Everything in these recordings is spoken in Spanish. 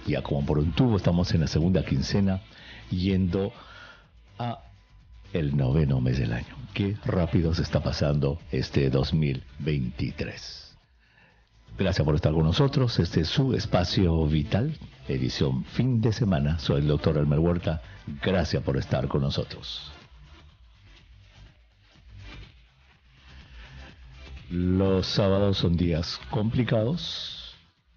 Ya como por un tubo estamos en la segunda quincena, yendo a el 9º mes del año. Qué rápido se está pasando este 2023. Gracias por estar con nosotros. Este es su Espacio Vital, edición fin de semana. Soy el doctor Elmer Huerta. Gracias por estar con nosotros. Los sábados son días complicados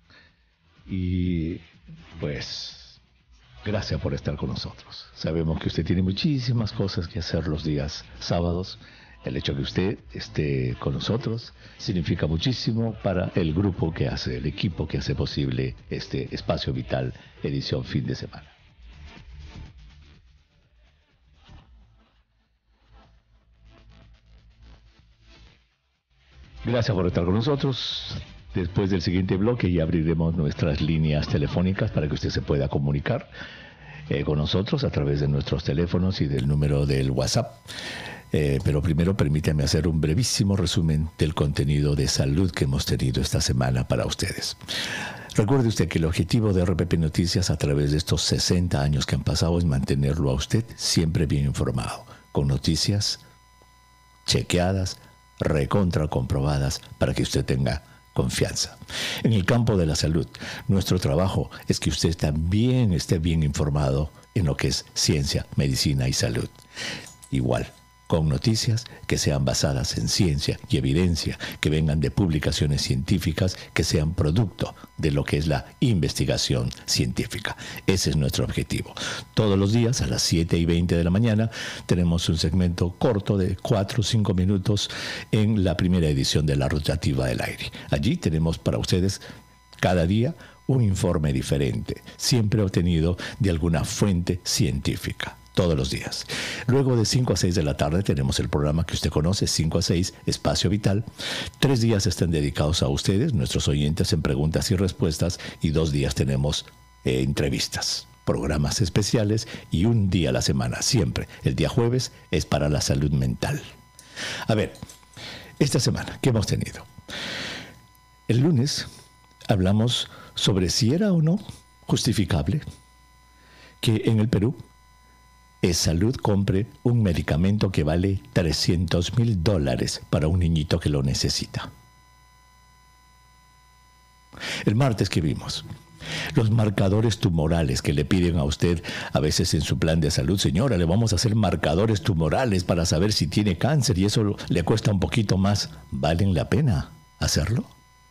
y pues gracias por estar con nosotros. Sabemos que usted tiene muchísimas cosas que hacer los días sábados. El hecho de que usted esté con nosotros significa muchísimo para el grupo que hace, el equipo que hace posible este Espacio Vital edición fin de semana. Gracias por estar con nosotros. Después del siguiente bloque ya abriremos nuestras líneas telefónicas para que usted se pueda comunicar con nosotros a través de nuestros teléfonos y del número del WhatsApp. Pero primero permítame hacer un brevísimo resumen del contenido de salud que hemos tenido esta semana para ustedes. Recuerde usted que el objetivo de RPP Noticias a través de estos 60 años que han pasado es mantenerlo a usted siempre bien informado, con noticias chequeadas, recontra comprobadas para que usted tenga confianza. En el campo de la salud, nuestro trabajo es que usted también esté bien informado en lo que es ciencia, medicina y salud. Igual, con noticias que sean basadas en ciencia y evidencia, que vengan de publicaciones científicas, que sean producto de lo que es la investigación científica. Ese es nuestro objetivo. Todos los días a las 7:20 de la mañana tenemos un segmento corto de 4 o 5 minutos en la primera edición de La Rotativa del Aire. Allí tenemos para ustedes cada día un informe diferente, siempre obtenido de alguna fuente científica. Todos los días. Luego de 5 a 6 de la tarde tenemos el programa que usted conoce, 5 a 6, Espacio Vital. 3 días están dedicados a ustedes, nuestros oyentes en preguntas y respuestas, y 2 días tenemos entrevistas, programas especiales y un día a la semana, siempre. El día jueves es para la salud mental. A ver, esta semana, ¿qué hemos tenido? El lunes hablamos sobre si era o no justificable que en el Perú Salud compre un medicamento que vale $300,000 para un niñito que lo necesita. El martes que vimos, los marcadores tumorales que le piden a usted a veces en su plan de salud. Señora, le vamos a hacer marcadores tumorales para saber si tiene cáncer y eso le cuesta un poquito más. ¿Valen la pena hacerlo?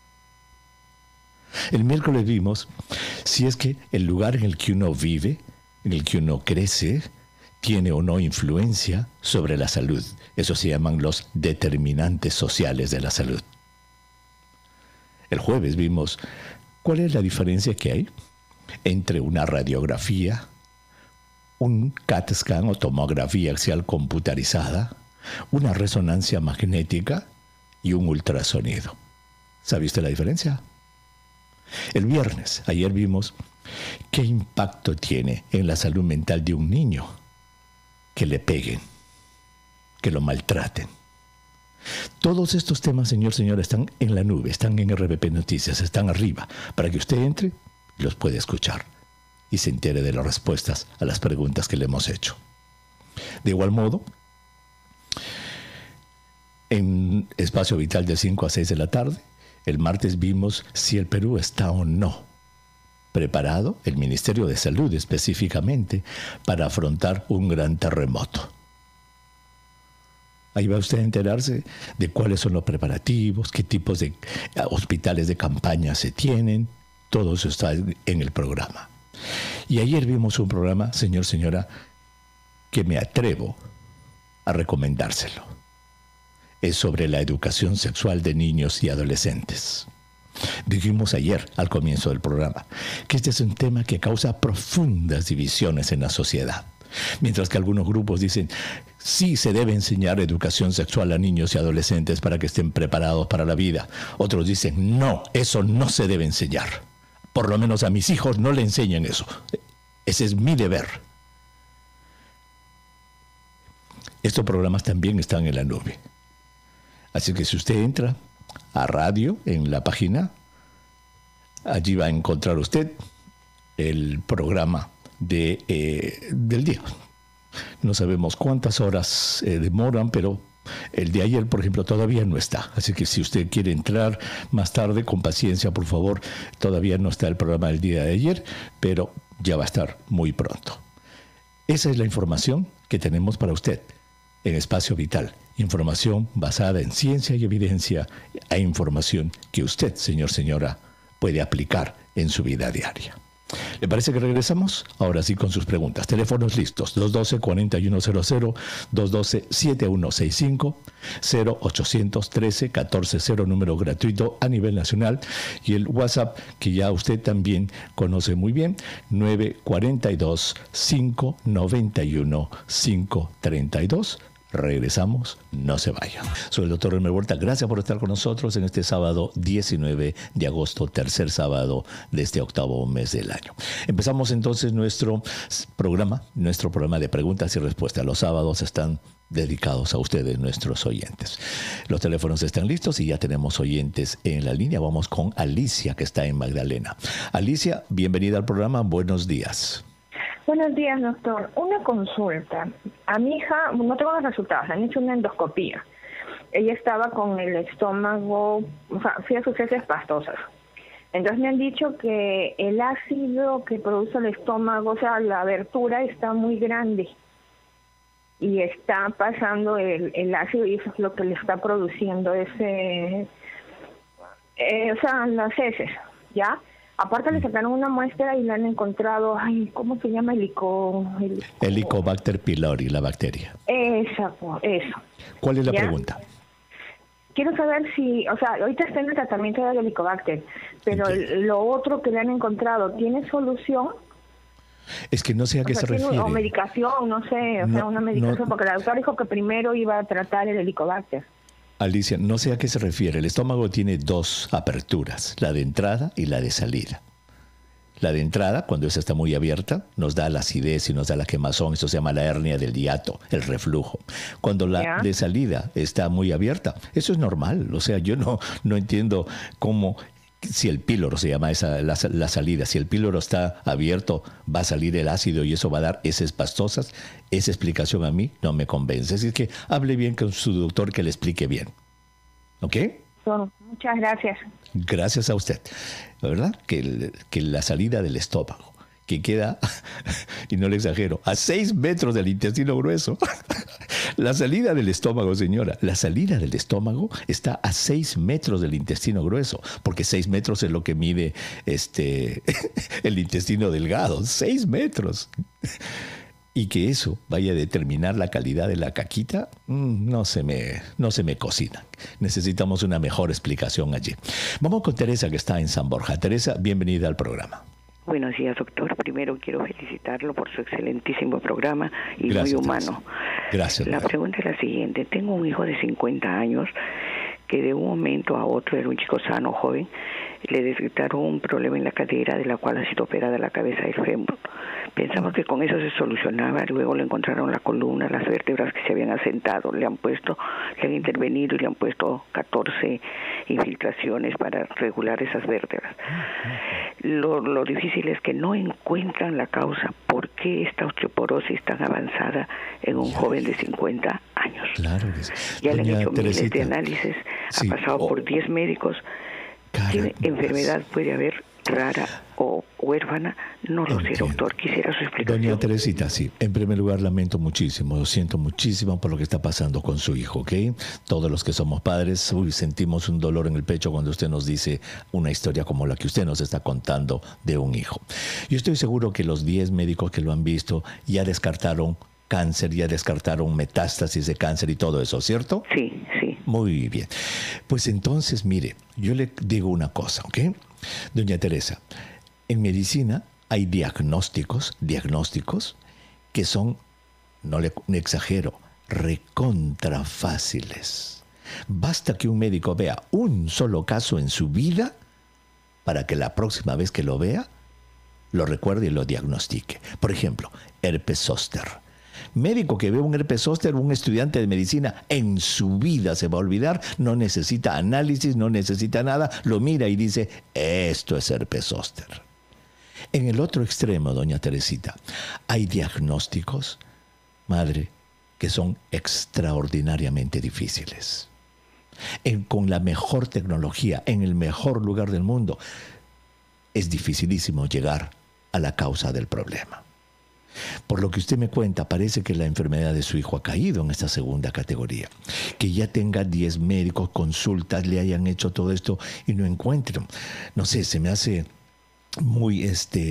El miércoles vimos si es que el lugar en el que uno vive, en el que uno crece, tiene o no influencia sobre la salud. Eso se llaman los determinantes sociales de la salud. El jueves vimos cuál es la diferencia que hay entre una radiografía, un CAT scan o tomografía axial computarizada, una resonancia magnética y un ultrasonido. ¿Sabe usted la diferencia? El viernes, ayer vimos qué impacto tiene en la salud mental de un niño que le peguen, que lo maltraten. Todos estos temas, señora, están en la nube, están en RPP Noticias, están arriba, para que usted entre y los pueda escuchar y se entere de las respuestas a las preguntas que le hemos hecho. De igual modo, en Espacio Vital de 5 a 6 de la tarde, el martes vimos si el Perú está o no preparado, el Ministerio de Salud específicamente, para afrontar un gran terremoto. Ahí va usted a enterarse de cuáles son los preparativos, qué tipos de hospitales de campaña se tienen. Todo eso está en el programa. Y ayer vimos un programa, señora, que me atrevo a recomendárselo. Es sobre la educación sexual de niños y adolescentes. Dijimos ayer, al comienzo del programa, que este es un tema que causa profundas divisiones en la sociedad. Mientras que algunos grupos dicen, sí se debe enseñar educación sexual a niños y adolescentes para que estén preparados para la vida. Otros dicen, no, eso no se debe enseñar. Por lo menos a mis hijos no le enseñan eso. Ese es mi deber. Estos programas también están en la nube. Así que si usted entra a radio en la página, allí va a encontrar usted el programa del día. No sabemos cuántas horas demoran, pero el de ayer, por ejemplo, todavía no está. Así que si usted quiere entrar más tarde, con paciencia, por favor, todavía no está el programa del día de ayer, pero ya va a estar muy pronto. Esa es la información que tenemos para usted en Espacio Vital. Información basada en ciencia y evidencia e información que usted, señor, señora, puede aplicar en su vida diaria. ¿Le parece que regresamos? Ahora sí con sus preguntas. Teléfonos listos: 212-4100, 212-7165, 0813-1400, número gratuito a nivel nacional. Y el WhatsApp, que ya usted también conoce muy bien, 942-591-532. Regresamos, no se vayan. Soy el doctor Elmer Huerta. Gracias por estar con nosotros en este sábado 19 de agosto, tercer sábado de este octavo mes del año. Empezamos entonces nuestro programa de preguntas y respuestas. Los sábados están dedicados a ustedes, nuestros oyentes. Los teléfonos están listos y ya tenemos oyentes en la línea. Vamos con Alicia, que está en Magdalena. Alicia, bienvenida al programa. Buenos días. Buenos días, doctor. Una consulta. A mi hija, no tengo los resultados, han hecho una endoscopía. Ella estaba con el estómago, o sea, fui a sus heces pastosas. Entonces me han dicho que el ácido que produce el estómago, o sea, la abertura está muy grande. Y está pasando el ácido y eso es lo que le está produciendo ese, o sea, las heces, ¿ya? Aparte le sacaron una muestra y le han encontrado, ¿cómo se llama? Helicobacter pylori, la bacteria. Eso. ¿Cuál es la pregunta? Quiero saber si, o sea, ahorita está en el tratamiento del Helicobacter, pero lo otro que le han encontrado, ¿tiene solución? Es que no sé a qué se refiere. O medicación, no sé, una medicación, porque la doctora dijo que primero iba a tratar el Helicobacter. Alicia, no sé a qué se refiere. El estómago tiene dos aperturas, la de entrada y la de salida. La de entrada, cuando esa está muy abierta, nos da la acidez y nos da la quemazón. Eso se llama la hernia del hiato, el reflujo. Cuando la de salida está muy abierta, eso es normal. O sea, yo no entiendo cómo, si el píloro se llama la salida, si el píloro está abierto, va a salir el ácido y eso va a dar heces pastosas. Esa explicación a mí no me convence. Así que hable bien con su doctor que le explique bien. ¿Ok? Muchas gracias. Gracias a usted. ¿Verdad? Que la salida del estómago, que queda, y no le exagero, a 6 metros del intestino grueso. La salida del estómago, señora, la salida del estómago está a 6 metros del intestino grueso, porque 6 metros es lo que mide el intestino delgado. 6 metros. Y que eso vaya a determinar la calidad de la caquita, no se me cocina. Necesitamos una mejor explicación allí. Vamos con Teresa, que está en San Borja. Teresa, bienvenida al programa. Buenos días, doctor. Primero quiero felicitarlo por su excelentísimo programa y gracias, muy humano. Gracias. La pregunta es la siguiente. Tengo un hijo de 50 años que de un momento a otro, era un chico sano, joven, le detectaron un problema en la cadera de la cual ha sido operada la cabeza del fémur. Pensamos que con eso se solucionaba, luego le encontraron la columna, las vértebras que se habían asentado, le han intervenido y le han puesto 14 infiltraciones para regular esas vértebras. Lo difícil es que no encuentran la causa. ¿Por qué esta osteoporosis tan avanzada en un joven de 50 años? Claro que sí. Ya le han hecho miles de análisis, ha pasado por 10 médicos. ¿Qué enfermedad puede haber rara o huérfana? No lo sé, doctor. Quisiera su explicación. Doña Teresita, sí. En primer lugar, lamento muchísimo, lo siento muchísimo por lo que está pasando con su hijo, ¿ok? Todos los que somos padres, sentimos un dolor en el pecho cuando usted nos dice una historia como la que usted nos está contando de un hijo. Yo estoy seguro que los 10 médicos que lo han visto ya descartaron cáncer, ya descartaron metástasis de cáncer y todo eso, ¿cierto? Sí, sí. Muy bien. Pues entonces, mire, yo le digo una cosa, ¿ok? Doña Teresa, en medicina hay diagnósticos que son, no le exagero, recontra fáciles. Basta que un médico vea un solo caso en su vida para que la próxima vez que lo vea, lo recuerde y lo diagnostique. Por ejemplo, herpes zóster. Médico que ve un herpes zóster, un estudiante de medicina, en su vida se va a olvidar, no necesita análisis, no necesita nada, lo mira y dice, esto es herpes zóster. En el otro extremo, doña Teresita, hay diagnósticos, madre, que son extraordinariamente difíciles. Con la mejor tecnología, en el mejor lugar del mundo, es dificilísimo llegar a la causa del problema. Por lo que usted me cuenta, parece que la enfermedad de su hijo ha caído en esta segunda categoría. Que ya tenga 10 médicos, consultas, le hayan hecho todo esto y no encuentren. No sé, se me hace muy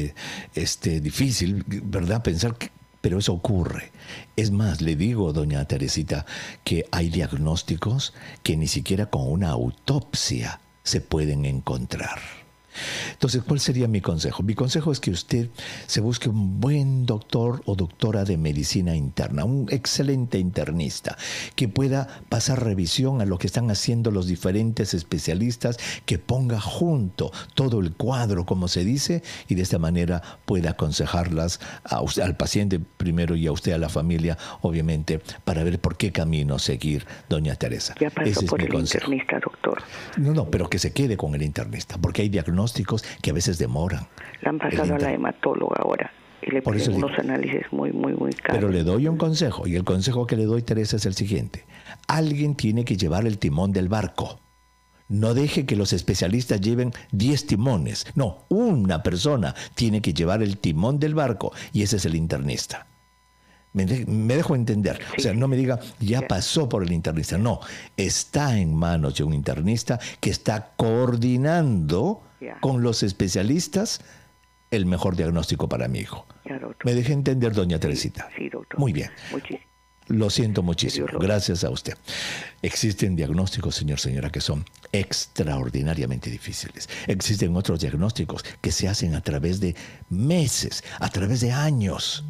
difícil, ¿verdad? Pensar que... Pero eso ocurre. Es más, le digo, doña Teresita, que hay diagnósticos que ni siquiera con una autopsia se pueden encontrar. Entonces, ¿cuál sería mi consejo? Mi consejo es que usted se busque un buen doctor o doctora de medicina interna, un excelente internista, que pueda pasar revisión a lo que están haciendo los diferentes especialistas, que ponga junto todo el cuadro, como se dice, y de esta manera pueda aconsejarlas a usted, al paciente primero y a usted, a la familia, obviamente, para ver por qué camino seguir, doña Teresa. Ya pasó por el internista, doctor. No, pero que se quede con el internista, porque hay diagnósticos que a veces demoran. La han pasado a la hematóloga ahora y le piden unos análisis muy caros. Pero le doy un consejo, y el consejo que le doy, Teresa, es el siguiente. Alguien tiene que llevar el timón del barco. No deje que los especialistas lleven 10 timones. No, una persona tiene que llevar el timón del barco, y ese es el internista. Me dejo entender. Sí. O sea, no me diga, ya pasó por el internista. No, está en manos de un internista que está coordinando con los especialistas el mejor diagnóstico para mi hijo. ¿Me dejé entender, doña Teresita? Sí, doctor. Muy bien. Muchísimo. Lo siento muchísimo. Gracias a usted. Existen diagnósticos, señora, que son extraordinariamente difíciles. Existen otros diagnósticos que se hacen a través de meses, a través de años.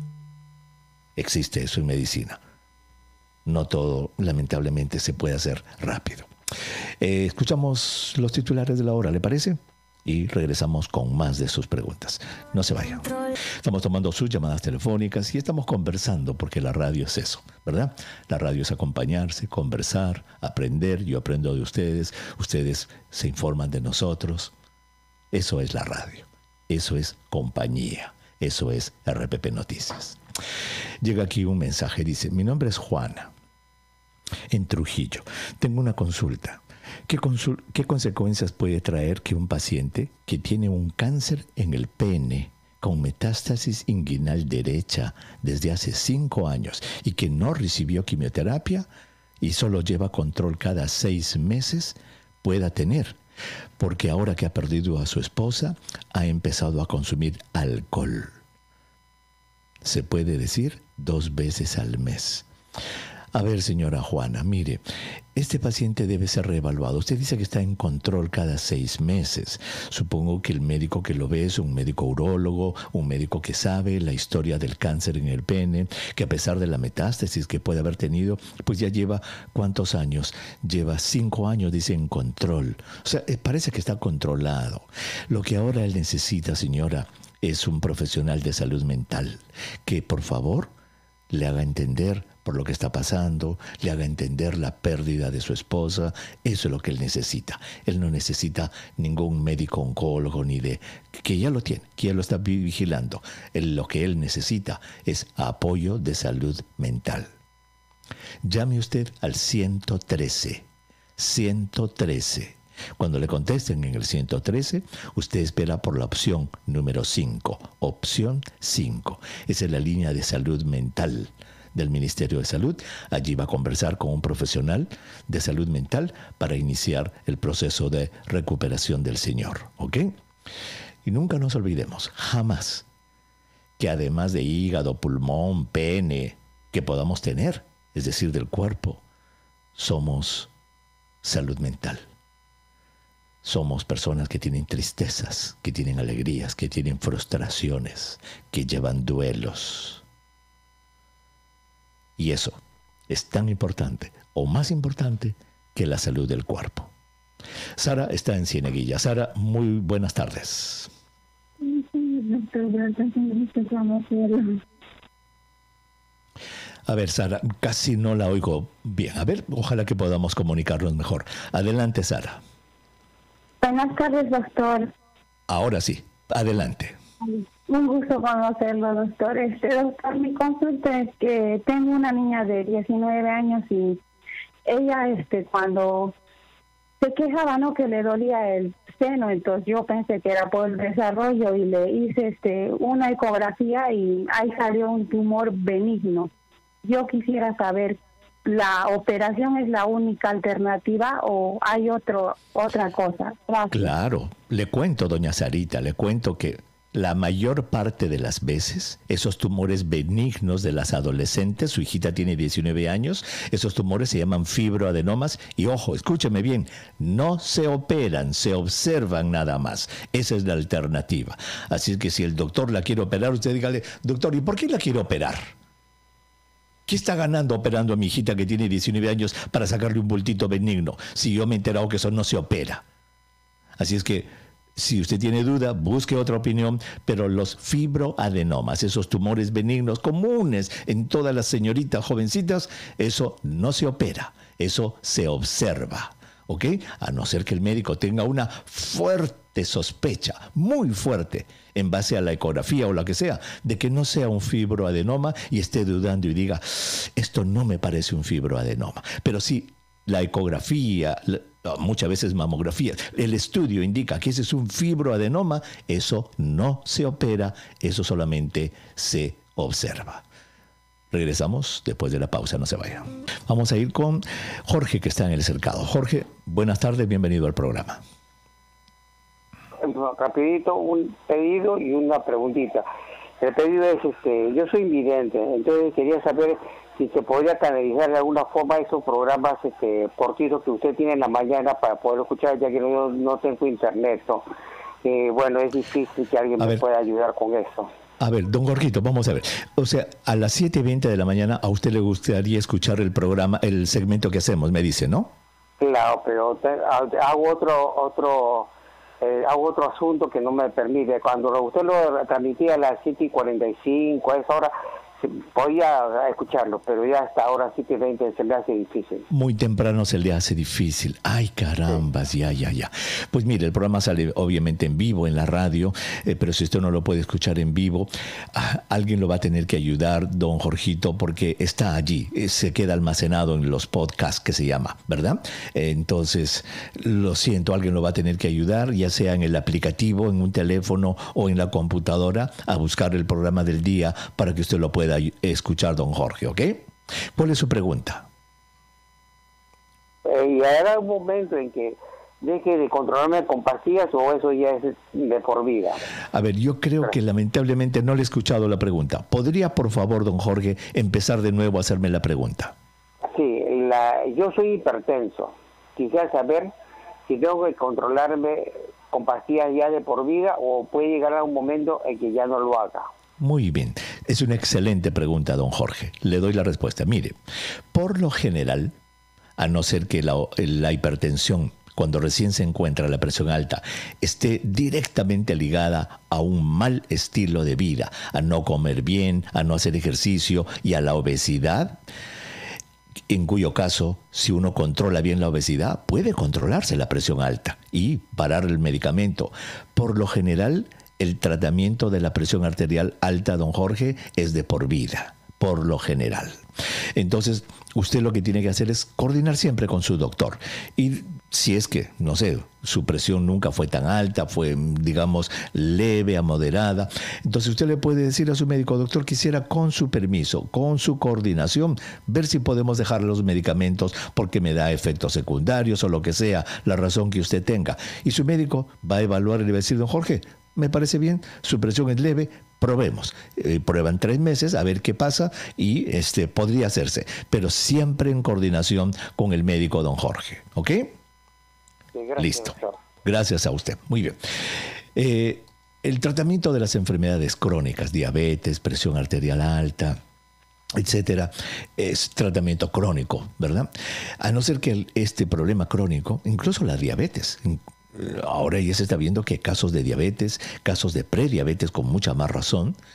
Existe eso en medicina. No todo, lamentablemente, se puede hacer rápido. Escuchamos los titulares de la hora, ¿le parece? Y regresamos con más de sus preguntas. No se vayan. Estamos tomando sus llamadas telefónicas y estamos conversando, porque la radio es eso, ¿verdad? La radio es acompañarse, conversar, aprender. Yo aprendo de ustedes, ustedes se informan de nosotros. Eso es la radio. Eso es compañía. Eso es RPP Noticias. Llega aquí un mensaje, dice: mi nombre es Juana, en Trujillo. Tengo una consulta. ¿Qué consecuencias puede traer que un paciente que tiene un cáncer en el pene con metástasis inguinal derecha desde hace 5 años y que no recibió quimioterapia y solo lleva control cada 6 meses pueda tener? Porque ahora que ha perdido a su esposa, ha empezado a consumir alcohol. Se puede decir 2 veces al mes. A ver, señora Juana, mire, este paciente debe ser reevaluado. Usted dice que está en control cada 6 meses. Supongo que el médico que lo ve es un médico urólogo, un médico que sabe la historia del cáncer en el pene, que a pesar de la metástasis que puede haber tenido, pues ya lleva, ¿cuántos años? Lleva 5 años, dice, en control. O sea, parece que está controlado. Lo que ahora él necesita, señora, es un profesional de salud mental que, por favor, le haga entender por lo que está pasando, le haga entender la pérdida de su esposa. Eso es lo que él necesita. Él no necesita ningún médico oncólogo ni de... que ya lo tiene, que ya lo está vigilando. Lo que él necesita es apoyo de salud mental. Llame usted al 113. 113. Cuando le contesten en el 113, usted espera por la opción número 5. Opción 5. Esa es la línea de salud mental del Ministerio de Salud. Allí va a conversar con un profesional de salud mental para iniciar el proceso de recuperación del señor. ¿Ok? Y nunca nos olvidemos, jamás, que además de hígado, pulmón, pene, que podamos tener, es decir, del cuerpo, somos salud mental. Somos personas que tienen tristezas, que tienen alegrías, que tienen frustraciones, que llevan duelos. Y eso es tan importante, o más importante, que la salud del cuerpo. Sara está en Cieneguilla. Sara, muy buenas tardes. A ver, Sara, casi no la oigo bien. A ver, ojalá que podamos comunicarnos mejor. Adelante, Sara. Buenas tardes, doctor. Ahora sí, adelante. Un gusto conocerlo, doctor. Doctor, mi consulta es que tengo una niña de 19 años y ella, cuando se quejaba, ¿no?, que le dolía el seno, entonces yo pensé que era por el desarrollo y le hice una ecografía y ahí salió un tumor benigno. Yo quisiera saber, ¿la operación es la única alternativa o hay otra cosa? Gracias. Claro, le cuento, doña Sarita, le cuento que la mayor parte de las veces, esos tumores benignos de las adolescentes, su hijita tiene 19 años, esos tumores se llaman fibroadenomas y ojo, escúcheme bien, no se operan, se observan nada más. Esa es la alternativa. Así es que si el doctor la quiere operar, usted dígale, doctor, ¿y por qué la quiere operar? ¿Qué está ganando operando a mi hijita que tiene 19 años para sacarle un bultito benigno? Si yo me he enterado que eso no se opera. Así es que si usted tiene duda, busque otra opinión, pero los fibroadenomas, esos tumores benignos comunes en todas las señoritas jovencitas, eso no se opera, eso se observa, ¿ok? A no ser que el médico tenga una fuerte sospecha, muy fuerte, en base a la ecografía o lo que sea, de que no sea un fibroadenoma y esté dudando y diga, esto no me parece un fibroadenoma. Pero si la ecografía, muchas veces mamografía, el estudio indica que ese es un fibroadenoma, eso no se opera, eso solamente se observa. Regresamos después de la pausa, no se vayan. Vamos a ir con Jorge, que está en el cercado. Jorge, buenas tardes, bienvenido al programa. Rapidito, un pedido y una preguntita. El pedido es, yo soy invidente, entonces quería saber si se podría canalizar de alguna forma esos programas cortitos que usted tiene en la mañana para poder escuchar, ya que no tengo internet, ¿no? Bueno, es difícil que alguien me pueda ayudar con eso. A ver, don Jorgito, vamos a ver. O sea, a las 7:20 de la mañana a usted le gustaría escuchar el programa, el segmento que hacemos, me dice, ¿no? Claro, pero hago otro asunto que no me permite. Cuando usted lo transmitía a las 7:45, a esa hora, podía escucharlo, pero ya hasta ahora 7:20 se le hace difícil. Muy temprano se le hace difícil. Ay, carambas, sí. Ya. Pues mire, el programa sale obviamente en vivo en la radio, pero si usted no lo puede escuchar en vivo, alguien lo va a tener que ayudar, don Jorgito, porque está allí, se queda almacenado en los podcasts que se llama, ¿verdad? Entonces, lo siento, alguien lo va a tener que ayudar, ya sea en el aplicativo, en un teléfono o en la computadora, a buscar el programa del día para que usted lo pueda escuchar, don Jorge, ¿ok? ¿Cuál es su pregunta? ¿Y habrá un momento en que deje de controlarme con pastillas o eso ya es de por vida? A ver, yo creo que lamentablemente no le he escuchado la pregunta. ¿Podría, por favor, don Jorge, empezar de nuevo a hacerme la pregunta? Sí, yo soy hipertenso. Quisiera saber si tengo que controlarme con pastillas ya de por vida o puede llegar a un momento en que ya no lo haga. Muy bien, es una excelente pregunta, don Jorge. Le doy la respuesta. Mire, por lo general, a no ser que la hipertensión, cuando recién se encuentra la presión alta, esté directamente ligada a un mal estilo de vida, a no comer bien, a no hacer ejercicio y a la obesidad, en cuyo caso, si uno controla bien la obesidad, puede controlarse la presión alta y parar el medicamento. Por lo general, el tratamiento de la presión arterial alta, don Jorge, es de por vida, por lo general. Entonces, usted lo que tiene que hacer es coordinar siempre con su doctor. Y si es que, no sé, su presión nunca fue tan alta, fue, digamos, leve a moderada, entonces usted le puede decir a su médico, doctor, quisiera con su permiso, con su coordinación, ver si podemos dejar los medicamentos porque me da efectos secundarios o lo que sea, la razón que usted tenga. Y su médico va a evaluar y le va a decir, don Jorge, me parece bien, su presión es leve, probemos. Prueban 3 meses a ver qué pasa y podría hacerse, pero siempre en coordinación con el médico, don Jorge. ¿Ok? Sí, gracias, listo. Doctor. Gracias a usted. Muy bien. El tratamiento de las enfermedades crónicas, diabetes, presión arterial alta, etcétera, es tratamiento crónico, ¿verdad? A no ser que este problema crónico, incluso la diabetes, ahora ya se está viendo que casos de diabetes, casos de prediabetes con mucha más razón,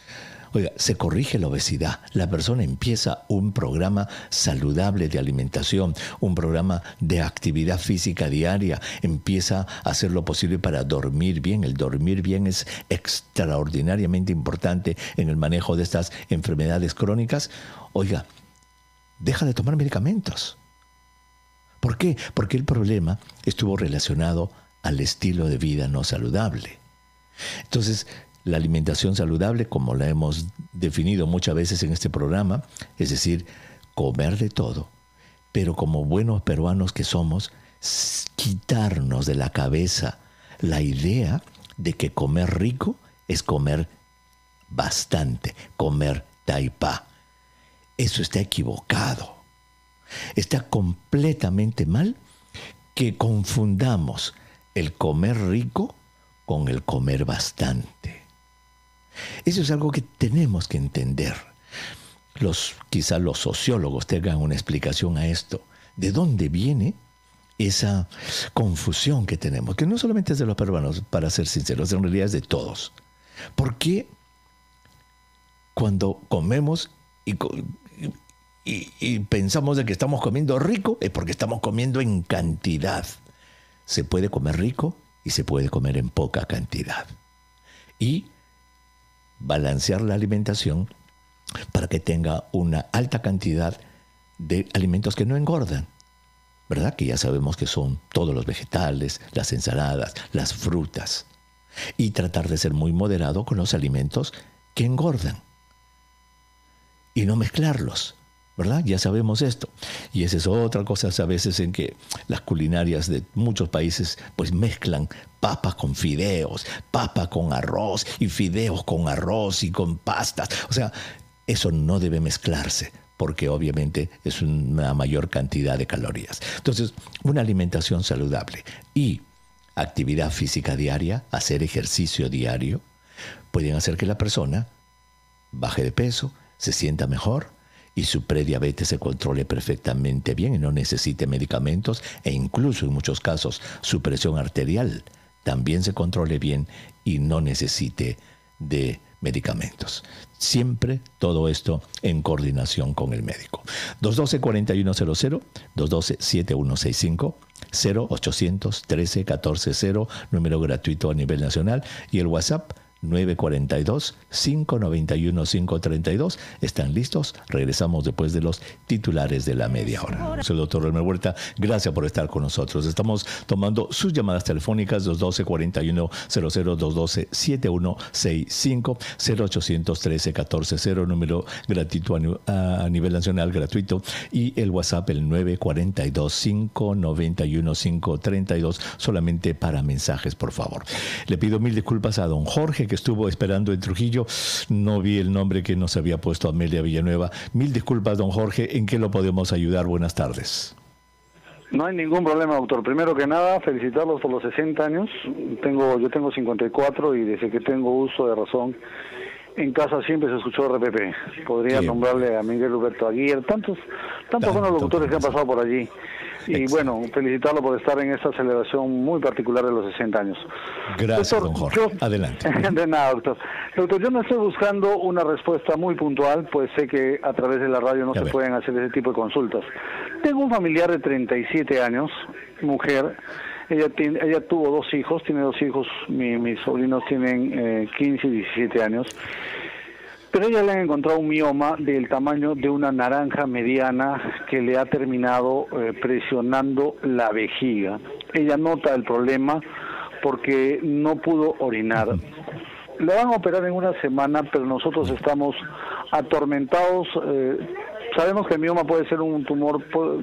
Oiga, se corrige la obesidad. La persona empieza un programa saludable de alimentación, un programa de actividad física diaria, empieza a hacer lo posible para dormir bien. El dormir bien es extraordinariamente importante en el manejo de estas enfermedades crónicas. Oiga, deja de tomar medicamentos. ¿Por qué? Porque el problema estuvo relacionado al estilo de vida no saludable. Entonces, la alimentación saludable, como la hemos definido muchas veces en este programa, es decir, comer de todo, pero como buenos peruanos que somos, quitarnos de la cabeza la idea de que comer rico es comer bastante, comer taipá. Eso está equivocado. Está completamente mal que confundamos el comer rico con el comer bastante. Eso es algo que tenemos que entender. Quizá los sociólogos tengan una explicación a esto. ¿De dónde viene esa confusión que tenemos? Que no solamente es de los peruanos, para ser sinceros, en realidad es de todos. ¿Por qué cuando comemos y pensamos de que estamos comiendo rico, es porque estamos comiendo en cantidad? Se puede comer rico y se puede comer en poca cantidad. Y balancear la alimentación para que tenga una alta cantidad de alimentos que no engordan, ¿verdad? Que ya sabemos que son todos los vegetales, las ensaladas, las frutas. Y tratar de ser muy moderado con los alimentos que engordan. Y no mezclarlos, ¿verdad? Ya sabemos esto. Y esa es otra cosa a veces en que las culinarias de muchos países pues mezclan papa con fideos, papa con arroz y fideos con arroz y con pastas. O sea, eso no debe mezclarse porque obviamente es una mayor cantidad de calorías. Entonces, una alimentación saludable y actividad física diaria, hacer ejercicio diario, pueden hacer que la persona baje de peso, se sienta mejor y su prediabetes se controle perfectamente bien y no necesite medicamentos e incluso en muchos casos su presión arterial también se controle bien y no necesite de medicamentos. Siempre todo esto en coordinación con el médico. 212-4100, 212-7165, 0800-13-14-0, número gratuito a nivel nacional, y el WhatsApp 942-591-532. ¿Están listos? Regresamos después de los titulares de la media hora. Soy el doctor Elmer Huerta. Gracias por estar con nosotros. Estamos tomando sus llamadas telefónicas 212-4100, 212-7165, 0800-13-14-0, número gratuito a nivel nacional, gratuito, y el WhatsApp el 942-591-532, solamente para mensajes, por favor. Le pido mil disculpas a don Jorge, que estuvo esperando en Trujillo. No vi el nombre que nos había puesto Amelia Villanueva. Mil disculpas, don Jorge. ¿En qué lo podemos ayudar? Buenas tardes. No hay ningún problema, doctor. Primero que nada, felicitarlos por los 60 años. Yo tengo 54 y desde que tengo uso de razón, en casa siempre se escuchó RPP. Podría nombrarle a Miguel Huberto Aguirre, tantos buenos locutores que han pasado por allí. Y bueno, felicitarlo por estar en esta celebración muy particular de los 60 años. Gracias, doctor, don Jorge. Adelante. De nada, doctor. Doctor, yo no estoy buscando una respuesta muy puntual, pues sé que a través de la radio no se pueden hacer ese tipo de consultas. Tengo un familiar de 37 años, mujer. Ella tuvo tiene dos hijos, mis sobrinos tienen 15 y 17 años. Pero ella le han encontrado un mioma del tamaño de una naranja mediana que le ha terminado presionando la vejiga. Ella nota el problema porque no pudo orinar. Le van a operar en una semana, pero nosotros estamos atormentados. Sabemos que el mioma puede ser un tumor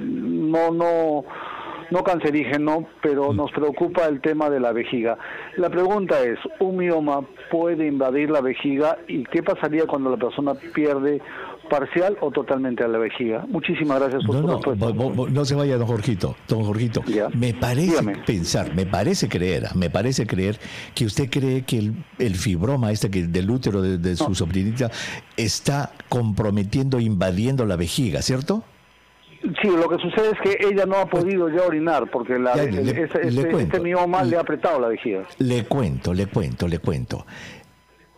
no cancerígeno, pero nos preocupa el tema de la vejiga. La pregunta es, ¿un mioma puede invadir la vejiga y qué pasaría cuando la persona pierde parcial o totalmente a la vejiga? Muchísimas gracias por su respuesta. No se vaya, don Jorgito. Don Jorgito, me parece creer que usted cree que el fibroma del útero de su sobrinita está comprometiendo, invadiendo la vejiga, ¿cierto? Sí, lo que sucede es que ella no ha podido ya orinar porque este mioma le ha apretado la vejiga. Le cuento.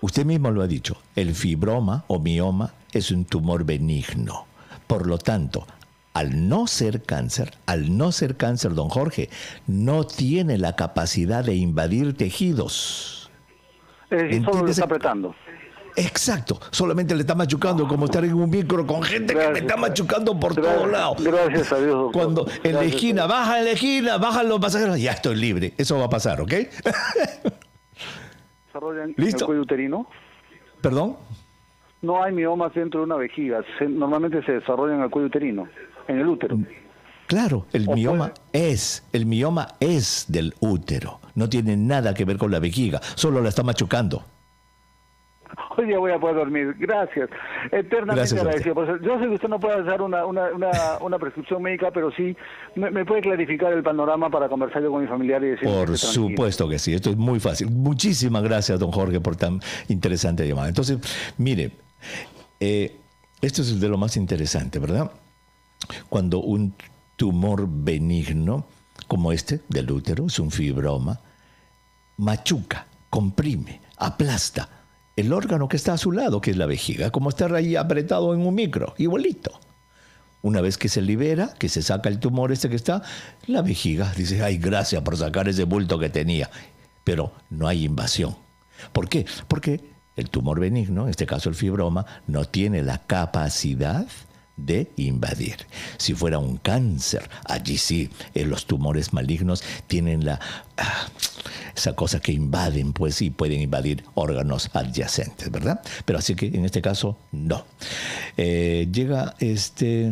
Usted mismo lo ha dicho, el fibroma o mioma es un tumor benigno. Por lo tanto, al no ser cáncer, don Jorge, no tiene la capacidad de invadir tejidos. Es decir, solo le está apretando. Exacto, solamente le está machucando, como estar en un micro con gente que me está machucando por todos lados. Gracias a Dios, doctor. Cuando en la esquina, bajan los pasajeros, ya estoy libre. Eso va a pasar, ¿ok? ¿Desarrollan ¿Listo? el cuello uterino? ¿Perdón? No hay miomas dentro de una vejiga. Normalmente se desarrollan en el cuello uterino, en el útero. Claro, el mioma es del útero. No tiene nada que ver con la vejiga, solo la está machucando. Hoy día voy a poder dormir. Gracias. Eternamente agradecido. Pues yo sé que usted no puede hacer una prescripción médica, pero sí me puede clarificar el panorama para conversar yo con mi familiar y decir. Por supuesto que sí. Esto es muy fácil. Muchísimas gracias, don Jorge, por tan interesante llamada. Entonces, mire, esto es de lo más interesante, ¿verdad? Cuando un tumor benigno, como este del útero, es un fibroma, machuca, comprime, aplasta el órgano que está a su lado, que es la vejiga, como estar ahí apretado en un micro, igualito. Una vez que se libera, que se saca el tumor este que está, la vejiga dice, ay, gracias por sacar ese bulto que tenía. Pero no hay invasión. ¿Por qué? Porque el tumor benigno, en este caso el fibroma, no tiene la capacidad de invadir. Si fuera un cáncer, allí sí, los tumores malignos tienen esa cosa que invaden, pues sí, pueden invadir órganos adyacentes, ¿verdad? Pero así que en este caso, no. Llega este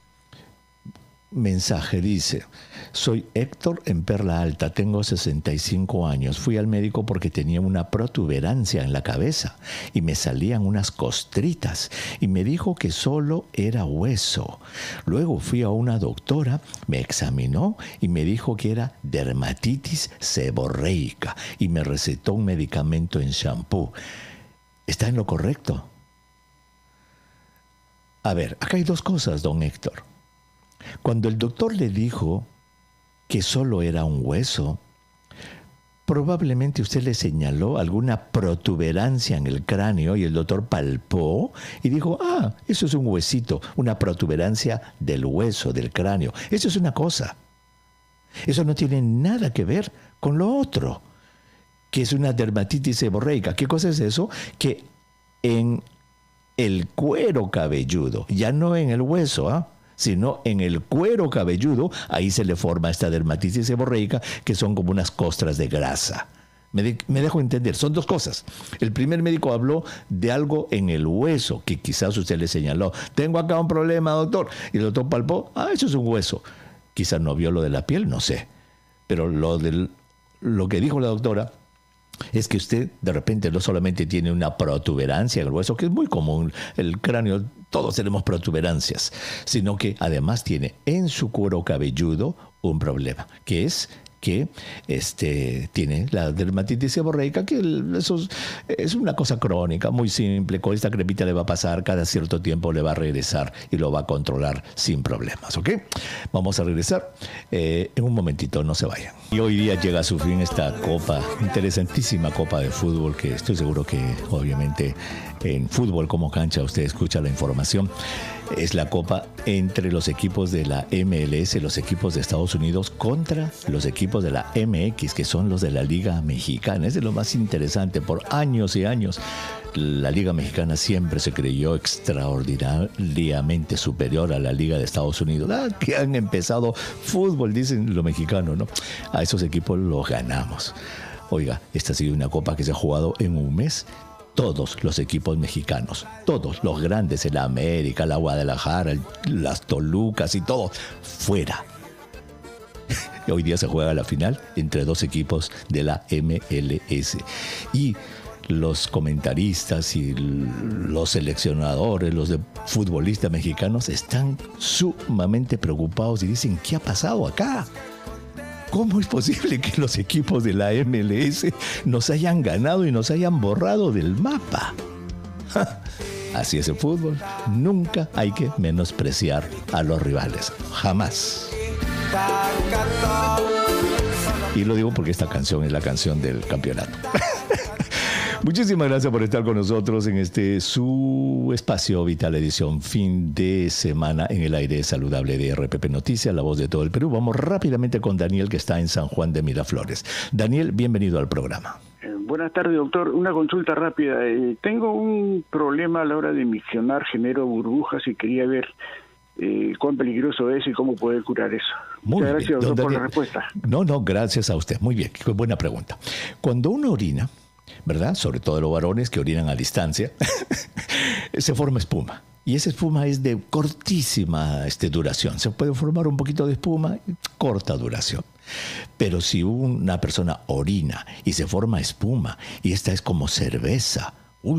mensaje, dice, soy Héctor en Perla Alta, tengo 65 años, fui al médico porque tenía una protuberancia en la cabeza y me salían unas costritas y me dijo que solo era hueso. Luego fui a una doctora, me examinó y me dijo que era dermatitis seborreica y me recetó un medicamento en shampoo. ¿Está en lo correcto? A ver, acá hay dos cosas, don Héctor. Cuando el doctor le dijo que solo era un hueso, probablemente usted le señaló alguna protuberancia en el cráneo y el doctor palpó y dijo, eso es un huesito, una protuberancia del hueso, del cráneo. Eso es una cosa. Eso no tiene nada que ver con lo otro, que es una dermatitis seborreica. ¿Qué cosa es eso? Que en el cuero cabelludo, ya no en el hueso, sino en el cuero cabelludo, ahí se le forma esta dermatitis seborreica, que son como unas costras de grasa. Me dejo entender, son dos cosas. El primer médico habló de algo en el hueso, que quizás usted le señaló, tengo acá un problema, doctor, y el doctor palpó, eso es un hueso. Quizás no vio lo de la piel, no sé. Pero lo que dijo la doctora es que usted de repente no solamente tiene una protuberancia en el hueso, que es muy común, el cráneo, todos tenemos protuberancias, sino que además tiene en su cuero cabelludo un problema, que es que tiene la dermatitis seborreica, que eso es una cosa crónica, muy simple. Con esta cremita le va a pasar, cada cierto tiempo le va a regresar y lo va a controlar sin problemas, ¿ok? Vamos a regresar en un momentito, no se vayan. Y hoy día llega a su fin esta copa, interesantísima copa de fútbol, que estoy seguro que obviamente en Fútbol como Cancha usted escucha la información. Es la copa entre los equipos de la MLS, los equipos de Estados Unidos, contra los equipos de la MX, que son los de la Liga Mexicana. Es de lo más interesante. Por años y años, la Liga Mexicana siempre se creyó extraordinariamente superior a la Liga de Estados Unidos. Que han empezado fútbol, dicen los mexicanos, ¿no? A esos equipos los ganamos. Oiga, esta ha sido una copa que se ha jugado en un mes. Todos los equipos mexicanos, todos los grandes, el América, la Guadalajara, las Tolucas y todo, fuera. Y hoy día se juega la final entre dos equipos de la MLS. Y los comentaristas y los seleccionadores, los futbolistas mexicanos están sumamente preocupados y dicen, ¿qué ha pasado acá? ¿Cómo es posible que los equipos de la MLS nos hayan ganado y nos hayan borrado del mapa? Así es el fútbol. Nunca hay que menospreciar a los rivales. Jamás. Y lo digo porque esta canción es la canción del campeonato. Muchísimas gracias por estar con nosotros en su espacio Vital Edición, fin de semana en el aire saludable de RPP Noticias, la voz de todo el Perú. Vamos rápidamente con Daniel, que está en San Juan de Miraflores. Daniel, bienvenido al programa. Buenas tardes, doctor. Una consulta rápida. Tengo un problema a la hora de miccionar, genero burbujas y quería ver cuán peligroso es y cómo poder curar eso. Muchas gracias, doctor, por la respuesta. No, gracias a usted. Muy bien, qué buena pregunta. Cuando uno orina, ¿verdad? Sobre todo los varones que orinan a distancia, se forma espuma. Y esa espuma es de cortísima duración. Se puede formar un poquito de espuma, corta duración. Pero si una persona orina y se forma espuma, y esta es como cerveza,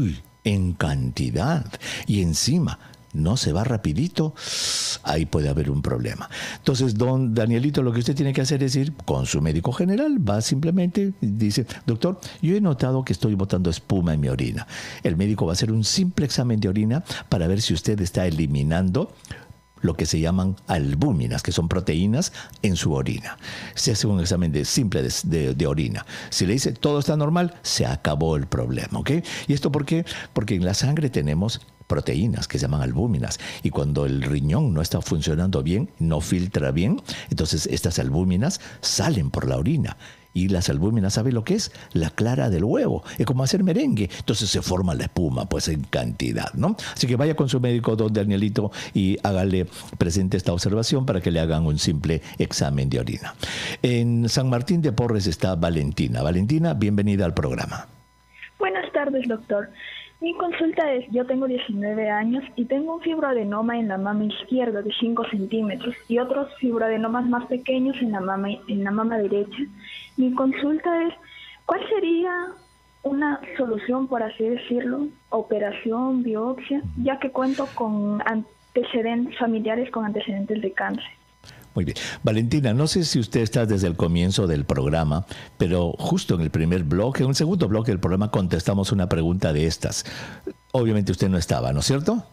en cantidad, y encima no se va rapidito, ahí puede haber un problema. Entonces, don Danielito, lo que usted tiene que hacer es ir con su médico general, va simplemente y dice, doctor, yo he notado que estoy botando espuma en mi orina. El médico va a hacer un simple examen de orina para ver si usted está eliminando lo que se llaman albúminas, que son proteínas en su orina. Se hace un examen simple de orina. Si le dice todo está normal, se acabó el problema, ¿ok? ¿Y esto por qué? Porque en la sangre tenemos proteínas que se llaman albúminas, y cuando el riñón no está funcionando bien, no filtra bien, entonces estas albúminas salen por la orina. Y las albúminas, ¿sabe lo que es? La clara del huevo. Es como hacer merengue. Entonces se forma la espuma, pues en cantidad, ¿no? Así que vaya con su médico, don Danielito, y hágale presente esta observación para que le hagan un simple examen de orina. En San Martín de Porres está Valentina. Valentina, bienvenida al programa. Buenas tardes, doctor. Mi consulta es, yo tengo 19 años y tengo un fibroadenoma en la mama izquierda de 5 centímetros y otros fibroadenomas más pequeños en la mama derecha. Mi consulta es, ¿cuál sería una solución, por así decirlo? Operación, biopsia, ya que cuento con antecedentes familiares con antecedentes de cáncer. Muy bien. Valentina, no sé si usted está desde el comienzo del programa, pero justo en el primer bloque, en el segundo bloque del programa, contestamos una pregunta de estas. Obviamente usted no estaba, ¿no es cierto?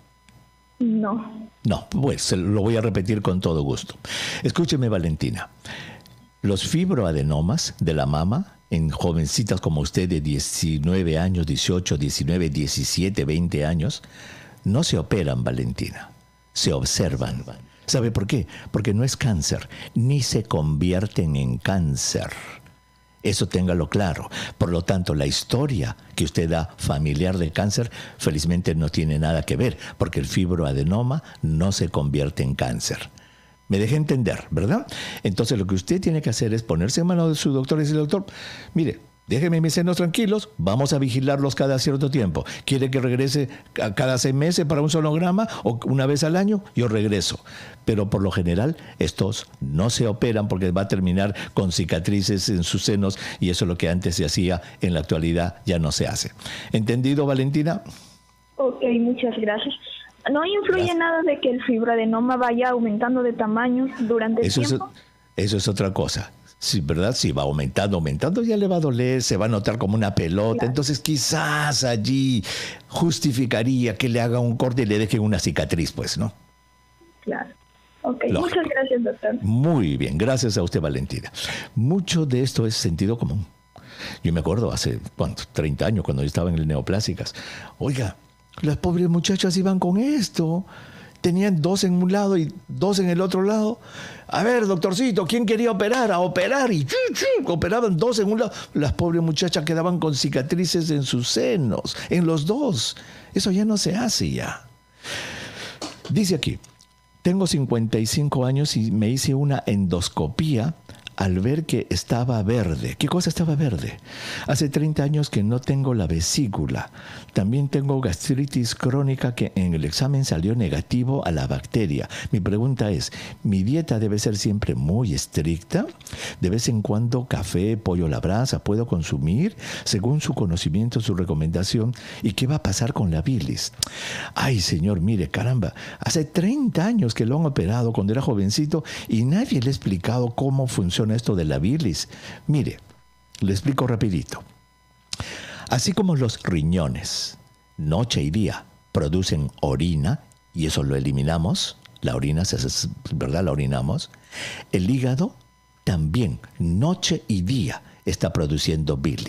No. No, pues lo voy a repetir con todo gusto. Escúcheme, Valentina. Los fibroadenomas de la mama en jovencitas como usted de 19 años, 18, 19, 17, 20 años, no se operan, Valentina. Se observan. ¿Sabe por qué? Porque no es cáncer, ni se convierten en cáncer. Eso téngalo claro. Por lo tanto, la historia que usted da familiar de cáncer, felizmente no tiene nada que ver, porque el fibroadenoma no se convierte en cáncer. Me dejé entender, ¿verdad? Entonces, lo que usted tiene que hacer es ponerse en manos de su doctor y decirle, doctor, mire, déjeme mis senos tranquilos, vamos a vigilarlos cada cierto tiempo. ¿Quiere que regrese cada 6 meses para un sonograma o una vez al año? Yo regreso. Pero por lo general estos no se operan porque va a terminar con cicatrices en sus senos y eso es lo que antes se hacía, en la actualidad ya no se hace. ¿Entendido, Valentina? Ok, muchas gracias. ¿No influye nada de que el fibroadenoma vaya aumentando de tamaño durante el tiempo? Eso es otra cosa. Sí, ¿verdad? Si va aumentando, ya le va a doler, se va a notar como una pelota. Claro. Entonces quizás allí justificaría que le haga un corte y le dejen una cicatriz, pues, ¿no? Claro. Ok, muchas gracias, doctor. Muy bien, gracias a usted, Valentina. Mucho de esto es sentido común. Yo me acuerdo hace, 30 años, cuando yo estaba en el Neoplásicas. Oiga, las pobres muchachas iban con esto. Tenían 2 en un lado y 2 en el otro lado. A ver, doctorcito, ¿quién quería operar? A operar. Y operaban 2 en un lado. Las pobres muchachas quedaban con cicatrices en sus senos, en los 2. Eso ya no se hace ya. Dice aquí, tengo 55 años y me hice una endoscopía al ver que estaba verde. ¿Qué cosa estaba verde? Hace 30 años que no tengo la vesícula. También tengo gastritis crónica que en el examen salió negativo a la bacteria. Mi pregunta es, ¿mi dieta debe ser siempre muy estricta? ¿De vez en cuando café, pollo a la brasa puedo consumir? Según su conocimiento, su recomendación. ¿Y qué va a pasar con la bilis? Ay, señor, mire, caramba, hace 30 años que lo han operado cuando era jovencito y nadie le ha explicado cómo funciona esto de la bilis. Mire, le explico rapidito. Así como los riñones, noche y día, producen orina, y eso lo eliminamos, la orina, ¿verdad? La orinamos. El hígado también, noche y día, está produciendo bilis.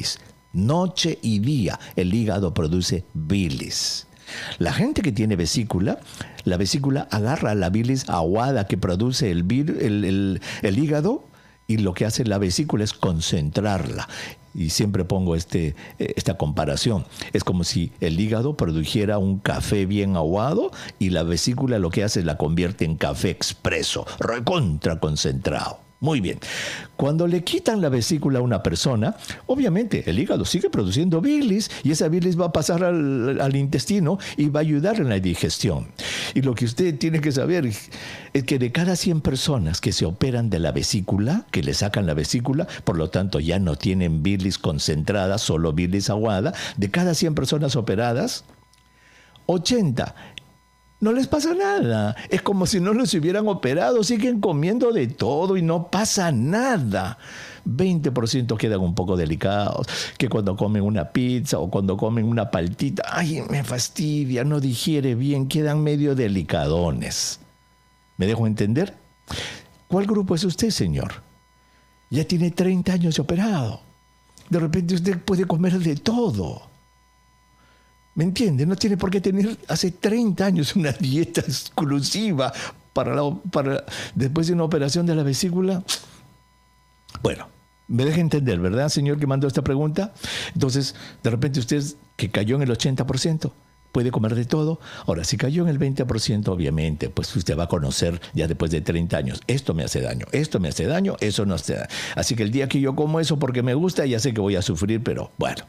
Noche y día el hígado produce bilis. La gente que tiene vesícula, la vesícula agarra la bilis aguada que produce el hígado, y lo que hace la vesícula es concentrarla. Y siempre pongo esta comparación. Es como si el hígado produjera un café bien aguado y la vesícula lo que hace es la convierte en café expreso, recontra concentrado. Muy bien. Cuando le quitan la vesícula a una persona, obviamente el hígado sigue produciendo bilis y esa bilis va a pasar al intestino y va a ayudar en la digestión. Y lo que usted tiene que saber es que de cada 100 personas que se operan de la vesícula, que le sacan la vesícula, por lo tanto ya no tienen bilis concentrada, solo bilis aguada, de cada 100 personas operadas, 80 no les pasa nada. Es como si no los hubieran operado. Siguen comiendo de todo y no pasa nada. 20% quedan un poco delicados, que cuando comen una pizza o cuando comen una paltita, ay, me fastidia, no digiere bien, quedan medio delicadones. ¿Me dejo entender? ¿Cuál grupo es usted, señor? Ya tiene 30 años de operado. De repente usted puede comer de todo. ¿Me entiende? No tiene por qué tener hace 30 años una dieta exclusiva para después de una operación de la vesícula. Bueno, me deja entender, ¿verdad, señor que mandó esta pregunta? Entonces, de repente usted que cayó en el 80%, puede comer de todo. Ahora, si cayó en el 20%, obviamente, pues usted va a conocer ya después de 30 años. Esto me hace daño, esto me hace daño, eso no hace daño. Así que el día que yo como eso porque me gusta, ya sé que voy a sufrir, pero bueno.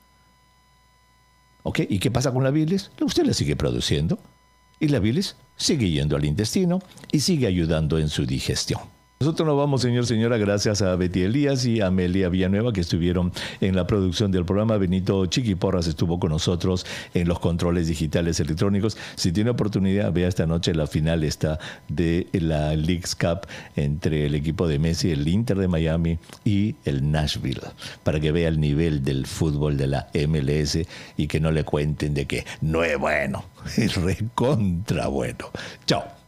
¿Ok? ¿Y qué pasa con la bilis? Usted la sigue produciendo y la bilis sigue yendo al intestino y sigue ayudando en su digestión. Nosotros nos vamos, señor, señora, gracias a Betty Elías y a Amelia Villanueva que estuvieron en la producción del programa. Benito Chiquiporras estuvo con nosotros en los controles digitales electrónicos. Si tiene oportunidad, vea esta noche la final esta de la Leagues Cup entre el equipo de Messi, el Inter de Miami y el Nashville, para que vea el nivel del fútbol de la MLS y que no le cuenten de que no es bueno, es recontra bueno. Chao.